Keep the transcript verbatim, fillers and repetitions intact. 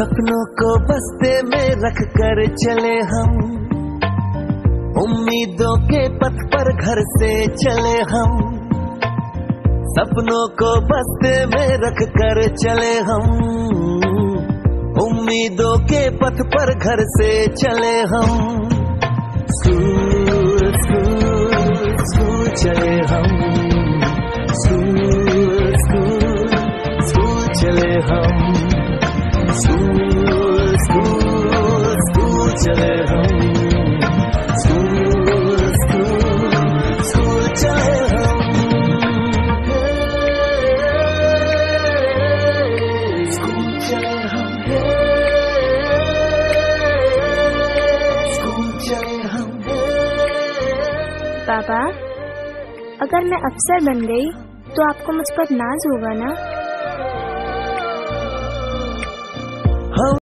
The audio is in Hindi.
सपनों को बस्ते में रख कर चले हम, उम्मीदों के पथ पर घर से चले हम। सपनों को बस्ते में रख कर चले हम, उम्मीदों के पथ पर घर से चले हम। स्कूल स्कूल स्कूल चले हम, स्कूल स्कूल स्कूल चले हम, स्कूल स्कूल स्कूल चले हम, स्कूल स्कूल स्कूल चले हम। स्कूल चले हम, स्कूल चले हम। पापा, अगर मैं अफसर बन गई तो आपको मुझ पर नाज होगा ना?